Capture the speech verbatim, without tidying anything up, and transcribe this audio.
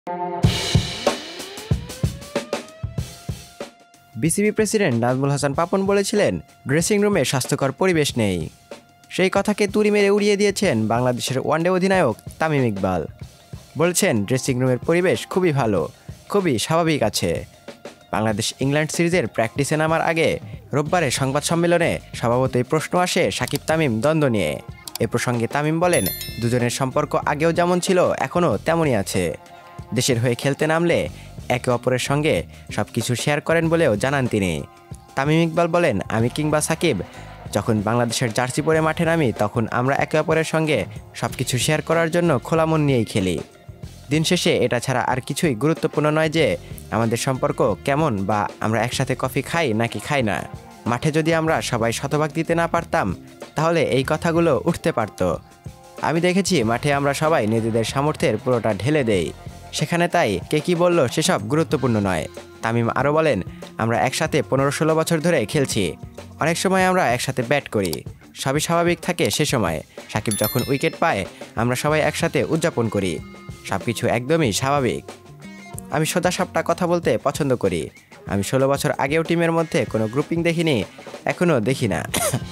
BCB president Nazmul Hasan Papon বলেছিলেন, dressing রুমে স্বাস্থ্যকর পরিবেশ নেই। সেই কথাকে তুড়ি মেরে উড়িয়ে দিয়েছেন বাংলাদেশের ওয়ানডে অধিনায়ক তামিম ইকবাল। বলছেন, ড্রেসিং রুমের পরিবেশ খুবই ভালো, খুবই স্বাভাবিক আছে। বাংলাদেশ ইংল্যান্ড সিরিজের প্র্যাকটিসে নামার আগে রোববারে সংবাদ সম্মেলনে স্বভাবতই প্রশ্ন আসে সাকিব তামিম দ্বন্দ্ব নিয়ে। এ প্রসঙ্গে তামিম বলেন, দুজনের সম্পর্ক আগেও যেমন ছিল এখনও তেমনই আছে। দেশের হয়ে খেলতে নামলে একে অপরের সঙ্গে সব কিছু শেয়ার করেন বলেও জানান তিনি। তামিম ইকবাল বলেন, আমি কিংবা সাকিব যখন বাংলাদেশের জার্সি পরে মাঠে নামি তখন আমরা একে অপরের সঙ্গে সব কিছু শেয়ার করার জন্য খোলা মন নিয়েই খেলি। দিন শেষে এটা ছাড়া আর কিছুই গুরুত্বপূর্ণ নয় যে আমাদের সম্পর্ক কেমন বা আমরা একসাথে কফি খাই নাকি খাই না। মাঠে যদি আমরা সবাই শতভাগ দিতে না পারতাম তাহলে এই কথাগুলো উঠতে পারত। আমি দেখেছি মাঠে আমরা সবাই নিজেদের সামর্থ্যের পুরোটা ঢেলে দেই, সেখানে তাই কে কী বলল সেসব গুরুত্বপূর্ণ নয়। তামিম আরও বলেন, আমরা একসাথে পনেরো ষোলো বছর ধরে খেলছি, অনেক সময় আমরা একসাথে ব্যাট করি, সবই স্বাভাবিক থাকে। সে সময় সাকিব যখন উইকেট পায় আমরা সবাই একসাথে উদযাপন করি, সব কিছু একদমই স্বাভাবিক। আমি সোজাসাপটা কথা বলতে পছন্দ করি। আমি ষোলো বছর আগেও টিমের মধ্যে কোনো গ্রুপিং দেখিনি, এখনও দেখি না।